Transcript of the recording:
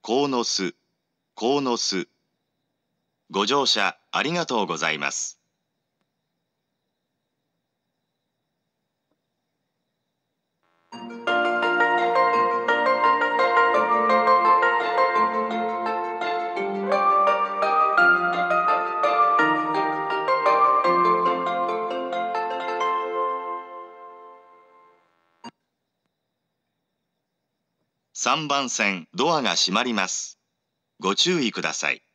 鴻巣、鴻巣。ご乗車ありがとうございます。3番線ドアが閉まります。ご注意ください。